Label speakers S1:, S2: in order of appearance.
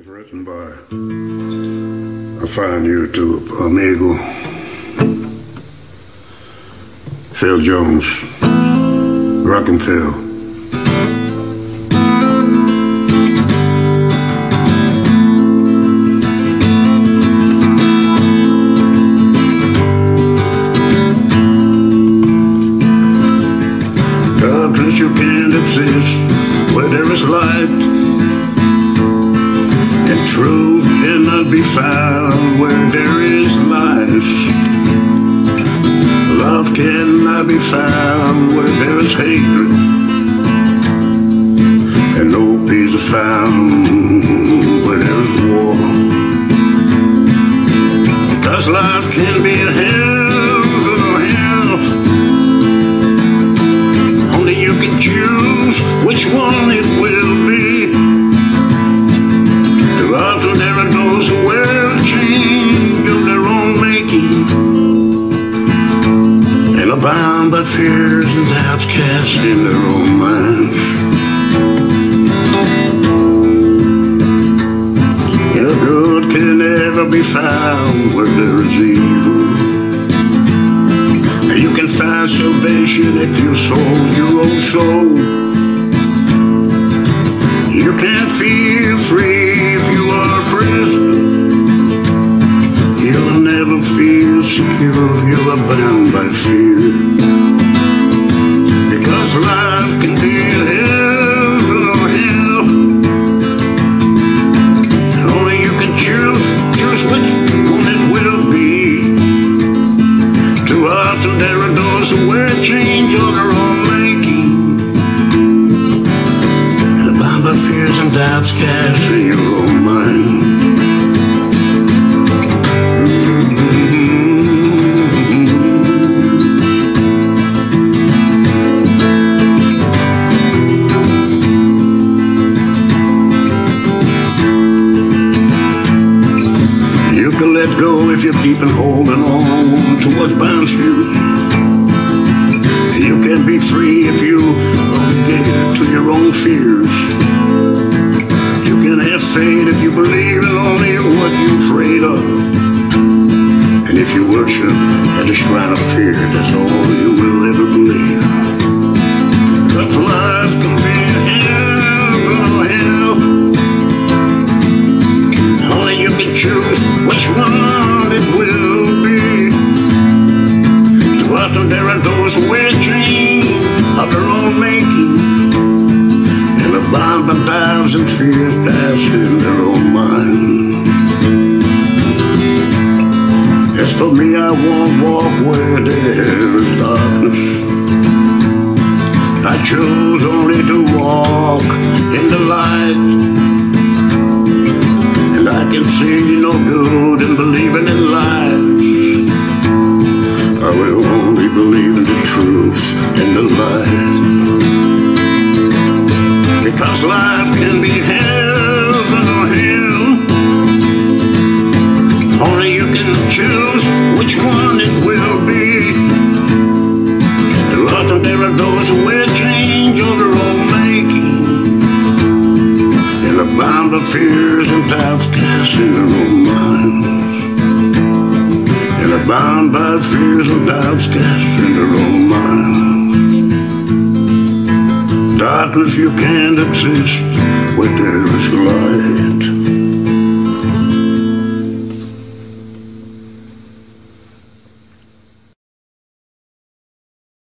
S1: Written by a fine YouTube amigo, Phil Jones, Rockin' Phil. Darkness, you can't exist where there is light. Truth cannot be found where there is lies. Love cannot be found where there is hatred. And no peace is found where there is war. Because life can be a heaven or hell. Only you can choose which one it will be. Often there are those who will change of their own making, and are bound by fears and doubts cast in their own minds. Your good can never be found where there is evil. You can find salvation if you sold your own soul. You can't feel free if you are a prisoner. You'll never feel secure if you are bound by fear. Because life can be heaven or hell. Only you can choose which one it will be. Too often there are those who wear change on their own making. By fears and doubts cast in your own mind. You can let go if you keep on holding on to what binds you. You can be free if you get to your own fears. You can have faith if you believe in only what you're afraid of. And if you worship at the shrine of fear, that's all you will ever believe. But life can be heaven or hell. Only you can choose which one it will be. Too often there are those who wear chains of their own making, and are bound by doubts and fears cast in their own mind. As for me, I won't walk where there is darkness. I chose only to walk in the light. And I can see no good in believing in lies. I will only believe in the truth and the light. Because life can be heaven or hell. Only you can choose which one it will be. Too often there are those who wear change on their own making, and are bound by fears and doubts cast in their own minds. And are bound by fears and doubts cast in their own minds. Darkness, you can't exist where there is light.